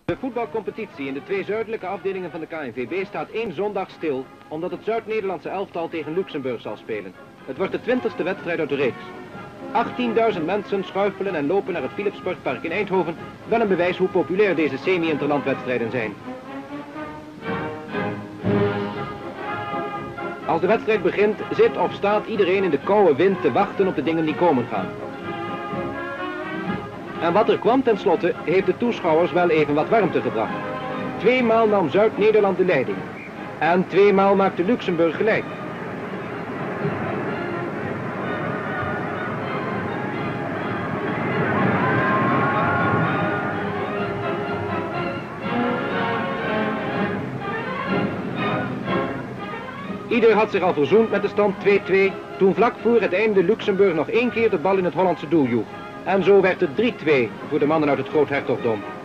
De voetbalcompetitie in de twee zuidelijke afdelingen van de KNVB staat één zondag stil, omdat het Zuid-Nederlandse elftal tegen Luxemburg zal spelen. Het wordt de 20e wedstrijd uit de reeks. 18.000 mensen schuifelen en lopen naar het Philips Sportpark in Eindhoven, wel een bewijs hoe populair deze semi-interlandwedstrijden zijn. Als de wedstrijd begint, zit of staat iedereen in de koude wind te wachten op de dingen die komen gaan. En wat er kwam tenslotte, heeft de toeschouwers wel even wat warmte gebracht. 2 maal nam Zuid-Nederland de leiding. En 2 maal maakte Luxemburg gelijk. Ieder had zich al verzoend met de stand 2-2, toen vlak voor het einde Luxemburg nog 1 keer de bal in het Hollandse doel joeg. En zo werd het 3-2 voor de mannen uit het Groothertogdom.